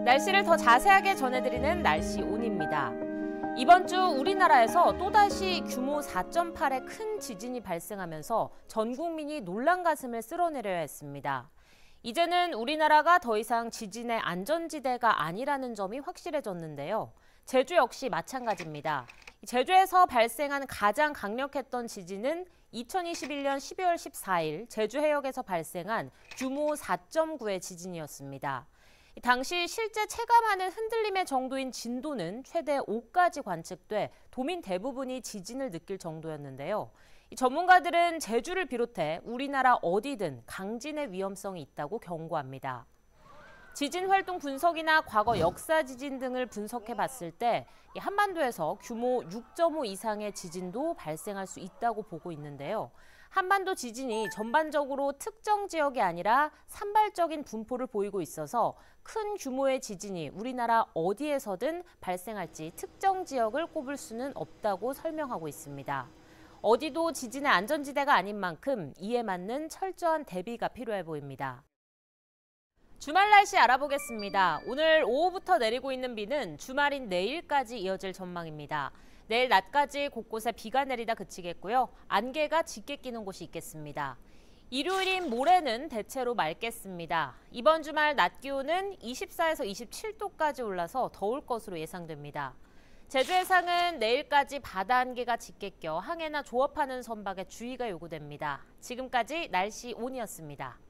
날씨를 더 자세하게 전해드리는 날씨 온입니다. 이번 주 우리나라에서 또다시 규모 4.8의 큰 지진이 발생하면서 전 국민이 놀란 가슴을 쓸어내려야 했습니다. 이제는 우리나라가 더 이상 지진의 안전지대가 아니라는 점이 확실해졌는데요. 제주 역시 마찬가지입니다. 제주에서 발생한 가장 강력했던 지진은 2021년 12월 14일 제주 해역에서 발생한 규모 4.9의 지진이었습니다. 당시 실제 체감하는 흔들림의 정도인 진도는 최대 5까지 관측돼 도민 대부분이 지진을 느낄 정도였는데요. 전문가들은 제주를 비롯해 우리나라 어디든 강진의 위험성이 있다고 경고합니다. 지진 활동 분석이나 과거 역사 지진 등을 분석해 봤을 때 한반도에서 규모 6.5 이상의 지진도 발생할 수 있다고 보고 있는데요. 한반도 지진이 전반적으로 특정 지역이 아니라 산발적인 분포를 보이고 있어서 큰 규모의 지진이 우리나라 어디에서든 발생할지 특정 지역을 꼽을 수는 없다고 설명하고 있습니다. 어디도 지진의 안전지대가 아닌 만큼 이에 맞는 철저한 대비가 필요해 보입니다. 주말 날씨 알아보겠습니다. 오늘 오후부터 내리고 있는 비는 주말인 내일까지 이어질 전망입니다. 내일 낮까지 곳곳에 비가 내리다 그치겠고요. 안개가 짙게 끼는 곳이 있겠습니다. 일요일인 모레는 대체로 맑겠습니다. 이번 주말 낮 기온은 24에서 27도까지 올라서 더울 것으로 예상됩니다. 제주 해상은 내일까지 바다 안개가 짙게 껴 항해나 조업하는 선박에 주의가 요구됩니다. 지금까지 날씨 온이었습니다.